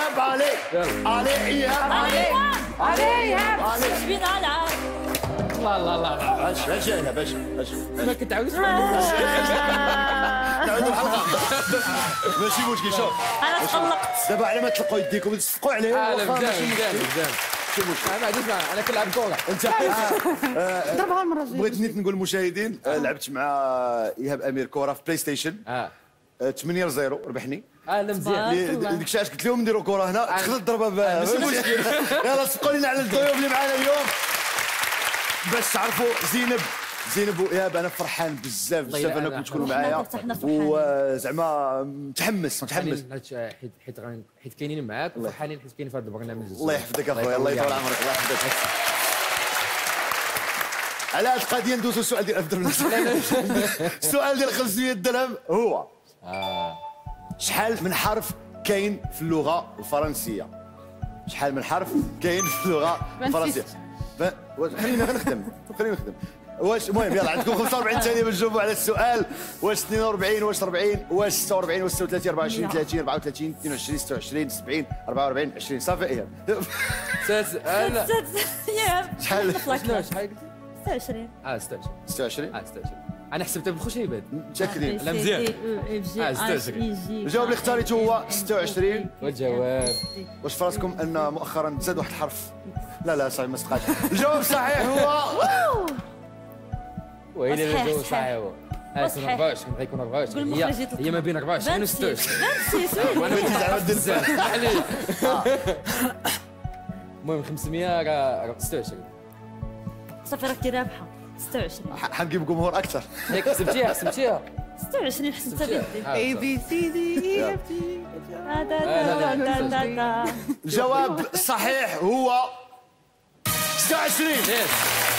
ايهاب علي ايهاب علي ايهاب جبينا على العار. الله الله الله. باش ايهاب باش ما كنتعاودش نعاودوا الحلقه ماشي مشكل. شوف انا تقلقت دابا على ما تلقوا يديكم وتصفقوا عليه لا واخا ماشي مزيان مشكل. مزيان. انا ما عنديش انا كنلعب كره. انت ضربها المره الجايه. بغيت نيت نقول للمشاهدين لعبت مع ايهاب امير كره في بلاي ستيشن 8-0 ربحني. لا مزيان. ديك الساعه قلت لهم نديروا كره هنا تقدر تضربها ماشي مشكل. يلا سبقوا لنا على الضيوف اللي معنا اليوم باش تعرفوا زينب وايهاب. انا فرحان بزاف بزاف انكم تكونوا معايا وزعما متحمس. حيت كاينين معاك وفرحانين حيت كاين في هذا البرنامج. الله يحفظك اخويا الله يطول عمرك الله يحفظك. على هذه القضيه ندوزو السؤال ديال 1000 درهم. السؤال ديال 500 درهم هو شحال من حرف كاين في اللغه الفرنسيه؟ شحال من حرف كاين في اللغه الفرنسيه؟ خلينا نخدم واش المهم يلا عندكم 45 ثانيه باش تجاوبوا على السؤال. واش 42 واش 40 واش 46 واش 36 24 30 34 22 26 70 44 20 صافي ايهاب. شحال 26 26 انا حسبتها بالخشيبات. متاكدين؟ لا مزيان. 26. الجواب اللي اختاريته هو 26. والجواب واش في راسكم ان مؤخرا زاد واحد الحرف؟ لا صافي ما صدقاتش. الجواب الصحيح هو ويلي الجواب صحيح هو 24 غيكون 24 هي ما بين 24 و 26. انا بغيتي زعما دير بزاف. المهم 500 راه 26. صافي راكي رابحه 26 حنجيب جمهور اكثر. ياك حسبتيها 26 حسبتها بيدي. اي بي سي دي اي اف جي. الجواب الصحيح هو 26.